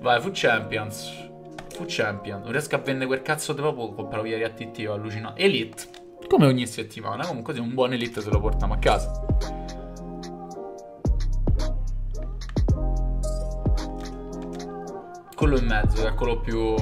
Vai, Food Champions. Food Champion. Non riesco a vendere quel cazzo di poco. Compro via riattittivo, allucinato. Elite. Come ogni settimana. Comunque un buon Elite se lo portiamo a casa. Quello in mezzo, che è quello più...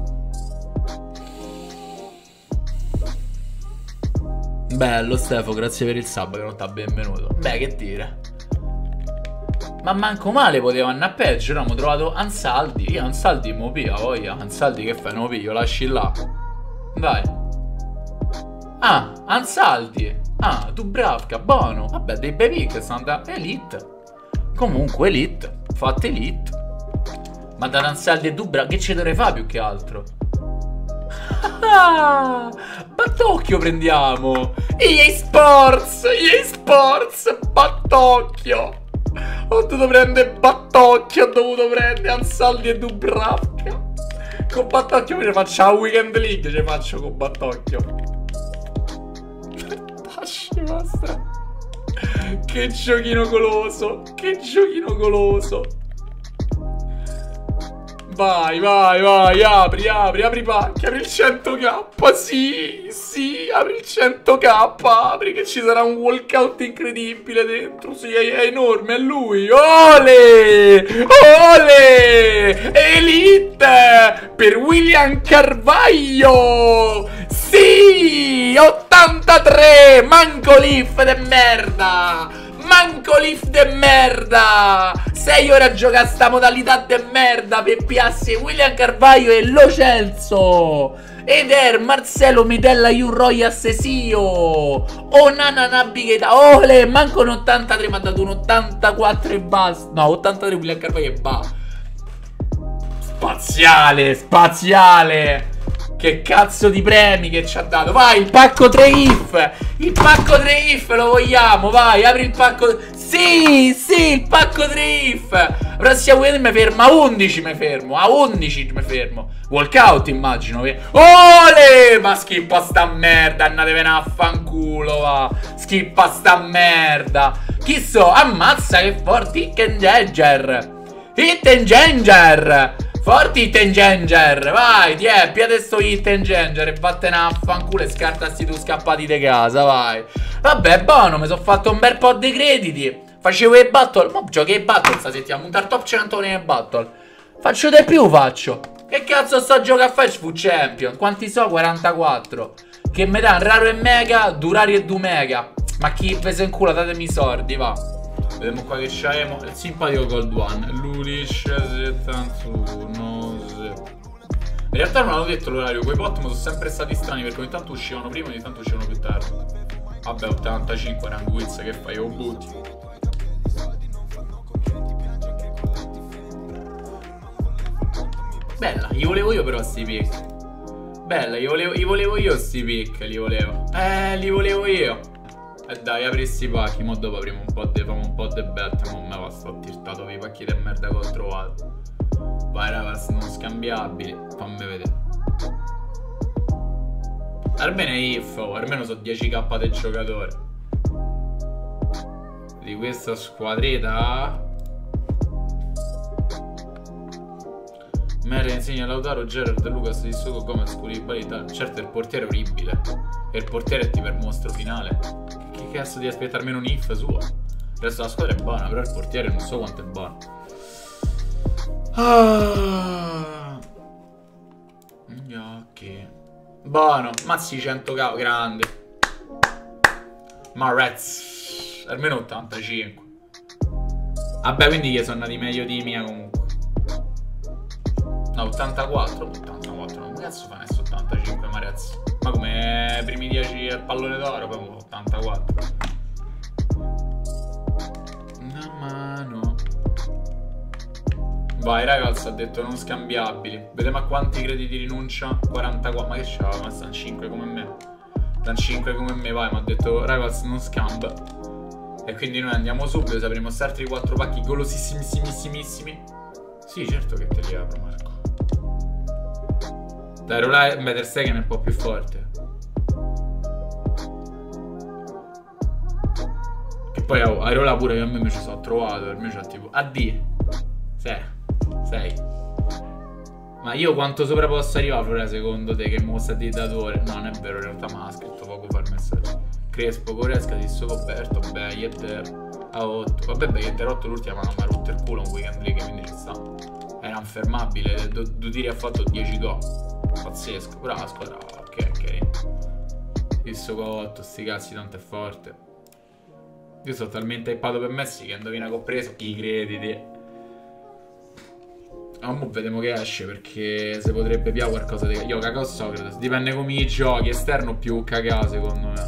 Bello Stefo, grazie per il sub che non t'ha benvenuto. Beh, che dire. Ma manco male poteva andare a peggio. Abbiamo trovato Ansaldi. Io Ansaldi mo pia, voglia. Ansaldi che fai? Non lo piglio, lasci là. Vai. Ah, Ansaldi. Ah, Dubravka, buono. Vabbè, dei bei pick sono andati Elite. Comunque Elite. Fate Elite. Ma da Ansaldi e Dubravka che ci dovrei fare più che altro? Ah, Battocchio prendiamo. EA Sports. EA Sports. Battocchio. Ho dovuto prendere Battocchio. Ho dovuto prendere Ansaldi e Dubravka. Con Battocchio mi faccio la Weekend League. Ci faccio con Battocchio. Tasci vostra. Che giochino goloso. Che giochino goloso. Vai, vai, vai, apri pacchi, apri il 100k, sì, apri il 100k, apri che ci sarà un walkout incredibile dentro, sì, è enorme, è lui, ole, ole, Elite, per William Carvalho, sì, 83, manco Leaf de merda. Manco Leaf de merda! 6 ore a giocare a sta modalità de merda per piassi William Carvalho e Lo Celso! Eder, Marcelo, Mitella, Roy Assesio! Onana Navigator! Ole! Manco un 83, mi ha dato un 84 e basta! No, 83 William Carvalho e basta! Spaziale! Spaziale! Che cazzo di premi che ci ha dato. Vai, il pacco 3 if. Il pacco 3 if lo vogliamo. Vai, apri il pacco. Sì, sì, il pacco 3 if. Prossima weekend mi fermo. A 11 mi fermo. A 11 mi fermo. Walkout immagino. Ole, ma schippa sta merda. Andatevene a fanculo, va. Schippa sta merda. Chi so? Ammazza che forti Hidden Ginger. Hidden Ginger. Forti Hidden Ginger, vai, piede sto Hidden Ginger e vattene a fanculo e scartasti tu scappati di casa, vai. Vabbè, buono, mi sono fatto un bel po' di crediti. Facevo i battle, ma giochi i battle sta settimana, puntare top 100 nei battle. Faccio di più, faccio. Che cazzo sto a giocare a fare Food Champion? Quanti so? 44. Che mi dà un raro e mega, durari e 2 mega. Ma chi pesa in culo, datemi i soldi, va. Vediamo qua che c'abbiamo il simpatico Gold One. Lulish 71. In realtà non avevo detto l'orario. Quei bot sono sempre stati strani perché ogni tanto uscivano prima e ogni tanto uscivano più tardi. Vabbè, 85 rango quiz, che fai? O butti. Bella, gli volevo io però sti pick. Bella, gli volevo io sti pick. Li volevo io. E dai, apri sti pacchi, mo dopo apriamo un po' di, famo un po' di bet, mo me va sto tirtato per i pacchi di merda che ho trovato. Vai ragazzi, non scambiabili, fammi vedere. Almeno è if, almeno sono 10k del giocatore. Di questa squadretta. Mary insegna Lautaro, Gerard, Lucas, Sissoko, Gomez, Koulibaly. Certo il portiere è orribile. E il portiere è tipo il mostro finale. Che cazzo di aspettare almeno un if suo? Il resto della squadra è buona, però il portiere non so quanto è buono. Ok. Buono, mazzi 100k, grande. Marez. Almeno 85. Vabbè, quindi che sono andati meglio di mia comunque. No, 84, 84, non cazzo fa adesso 85 Marez. Ma come primi 10 al pallone d'oro, poi 84. Una mano. Vai ragazzi, ha detto non scambiabili. Vediamo a quanti crediti rinuncia. 44, ma che c'ha? Ma stanno 5 come me. Stanno 5 come me, vai, mi ha detto ragazzi non scamba. E quindi noi andiamo subito, se avremo altri 4 pacchi golosissimissimissimi. Sì, certo che te li apro, Marco. Dai, Rola Better Stegen è un po' più forte. E poi Airola pure che a me mi ci sono trovato. Per me c'ha tipo AD 6. Ma io quanto sopra posso arrivare, Flora, secondo te, che mostra di datore? No, non è vero, in realtà mi ha scritto poco fa il messaggio. Crespo, Coresca, Tisso Coperto, Beyetter a 8. Vabbè, Beyetter 8 l'ultima ma mi ha rotto il culo un weekend league, quindi ci sta. Era infermabile, due tiri ha fatto 10 gol. Pazzesco, brava squadra, ok, carino. Tisso 8, sti cazzi, tanto è forte. Io sono talmente hypato per Messi che indovina che ho preso i crediti. Ah, mo vediamo che esce, perché se potrebbe più qualcosa di... Io cagò Socrates, dipende come i giochi, esterno più cagà secondo me.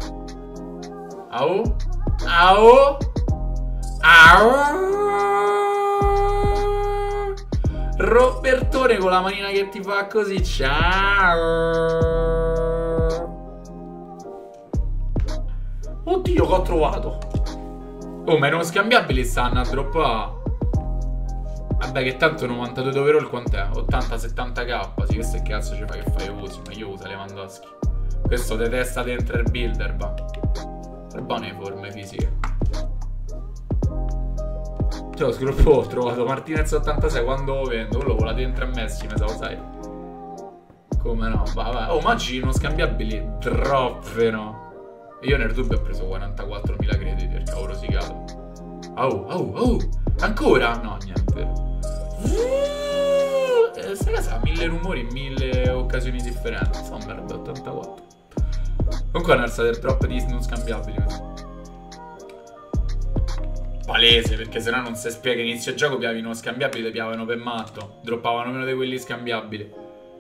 Au? Au? Au? Robertone con la manina che ti fa così, ciao. Oddio che ho trovato. Oh, ma erano scambiabili stanno a droppare. Vabbè che tanto 92 overall quant'è? 80-70k. Sì, questo che cazzo ci fa che fai usi? Ma io uso Lewandowski. Questo te testa dentro il builder, va. Per buone forme fisiche. Cioè, scruppo, ho trovato Martinez 86 quando lo vendo. Quello vola dentro a Messi, me lo sai. Come no? Va. Oh, immagino scambiabili no? Io nel dubbio ho preso 44.000 crediti perché ho rosicato. Oh, ancora? No, niente. Sta casa ha 1000 rumori in 1000 occasioni differenti. Insomma, era 84. Comunque è un'alza del drop di non scambiabili. Palese, perché sennò non si spiega. Inizio gioco piavi non scambiabili, te piavano per matto. Droppavano meno di quelli scambiabili.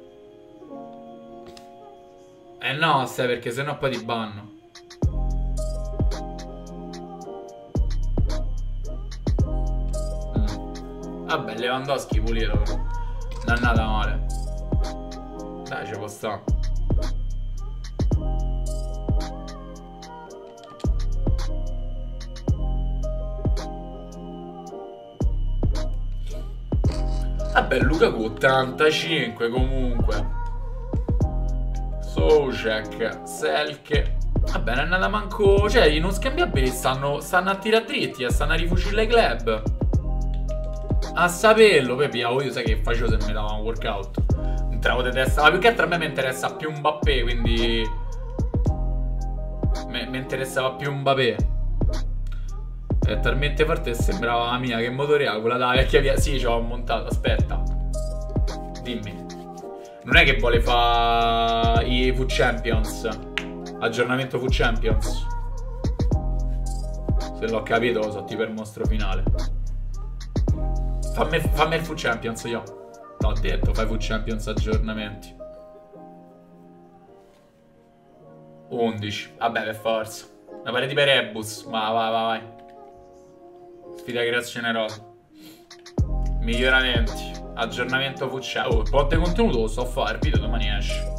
No, stai, perché sennò poi ti banno. Vabbè, Lewandowski pulito però. Non è andata male. Dai, ci può sta. Vabbè, Lukaku 85 comunque. Soucek, Selke. Vabbè, non è andata manco. Cioè, i non scambiabili stanno a tirare dritti e stanno a rifucire i club. A saperlo, poi piavo io, sai che facevo se mi dava un workout. Entravo di testa, ma più che altro a me mi interessa più Mbappé, quindi mi interessava più Mbappé. È talmente forte che sembrava la mia, che motore ha quella da vecchia via. Sì, ci ho montato, aspetta. Dimmi. Non è che vuole fare i FUT Champions. Aggiornamento FUT Champions. Se l'ho capito, lo so, tipo il mostro finale. Fammi il FUT Champions, io. T'ho detto, fai FUT Champions aggiornamenti. 11. Vabbè, per forza. Una parete per Rebus. Vai. Sfida creazione rosa. Miglioramenti. Aggiornamento FUT Champions. Oh, botte contenuto lo so fare. Il video domani esce.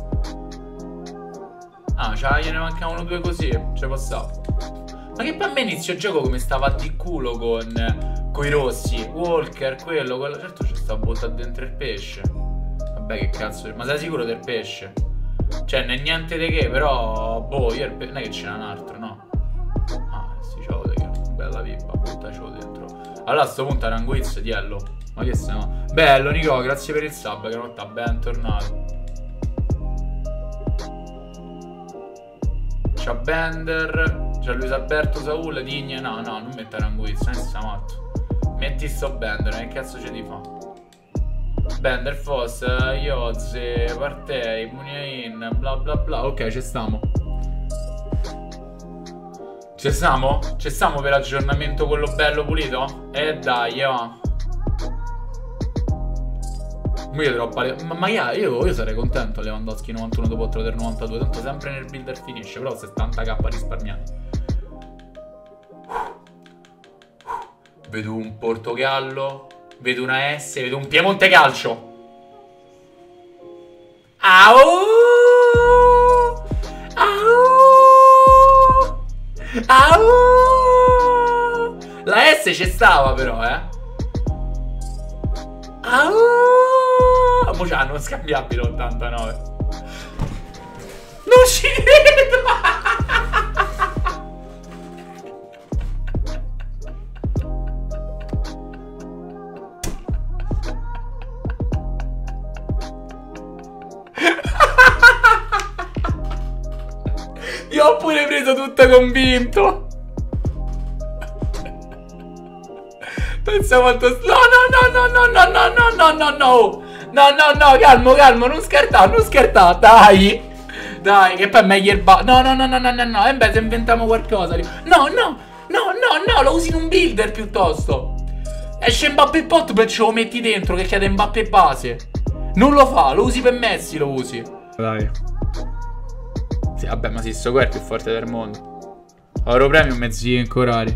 Ah, gliene mancavano due così. Ce passavo. Ma che per me inizio il gioco come stava di culo con i rossi. Walker, quello. Certo ci sta buttato dentro il pesce. Vabbè che cazzo. Ma sei sicuro del pesce? Cioè, non è niente di che, però. Boh, io non è che c'era un altro, no? Ah, sì, c'avevo di che. Bella pippa, buttacelo dentro. Allora a sto punto Aranguiz, diello. Ma che stiamo? Bello, Nico, grazie per il sub, che non sta ben tornato. C'ha Bender. C'è Luis Alberto, Saul, Digne. No, non mettere Aranguiz, non sta matto. Metti sto Bender, che cazzo ci ti fa? Bender, Foss, Iozze, Partey, Muniain, bla bla bla. Ok, ci stiamo. Ci stiamo? Ci stiamo per aggiornamento quello bello pulito? Dai, va. Io troppo. Ma io sarei contento a Lewandowski 91 dopo 8 del 92. Tanto sempre nel builder finisce. Però 70k risparmiati. Vedo un Portogallo. Vedo una S. Vedo un Piemonte Calcio. Au! Au! Au! La S ci stava però, Au! Mo c'hanno scambiabile 89. Non ci credo! l'ho pure preso tutto convinto. Pensa quanto... No, calmo, non scherzare, dai. Dai, che poi è meglio il no, e beh, se inventiamo qualcosa. No, lo usi in un builder piuttosto. Esce Mbappé Pot, poi ce lo metti dentro che chiede Mbappé base. Non lo fa, lo usi per Messi, lo usi. Dai. Sì, vabbè, ma sì, sto qua è il più forte del mondo. Oro premium mezzi incorari.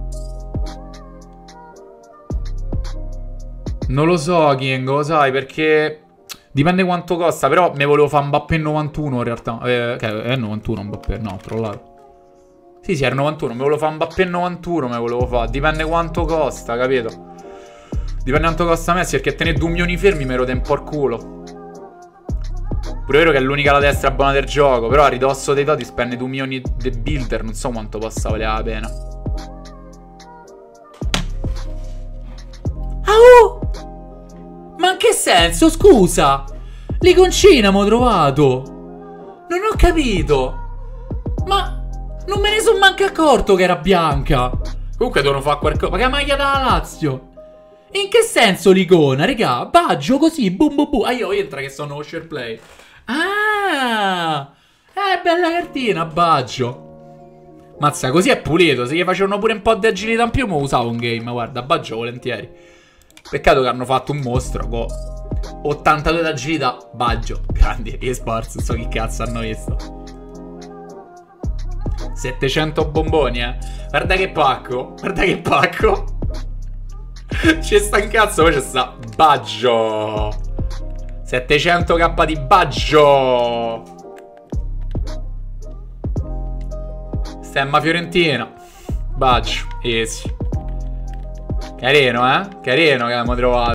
Non lo so, King, lo sai, perché dipende quanto costa. Però me volevo fare Mbappé 91 in realtà. È 91 Mbappé, no, ho trollato. Sì, era 91, me volevo fare Mbappé 91, me volevo fare. Dipende quanto costa, capito? Dipende quanto costa Messi, perché tenere 2 milioni fermi me lo dà un po' il culo. Pure vero che è l'unica alla destra buona del gioco, però a ridosso dei doti spende 2 milioni di builder, non so quanto possa valere la pena. Ma in che senso, scusa? L'iconcina m'ho trovato. Non ho capito. Ma non me ne sono manco accorto che era bianca. Comunque devono fare qualcosa. Ma che maglia da Lazio? In che senso l'icona, regà? Baggio così, boom boom boom. Ah, io entra che sono share play. Ah, bella cartina, baggio. Mazza, così è pulito. Se gli facevano pure un po' di agilità in più, mi usavo un game. Guarda, baggio volentieri. Peccato che hanno fatto un mostro con 82 d'agilità. Baggio, grandi eSports, non so chi cazzo hanno visto. 700 bomboni, Guarda che pacco. C'è sta un cazzo, poi c'è sta Baggio. 700k di Baggio. Stemma Fiorentina. Baggio, easy. Carino, carino che abbiamo trovato.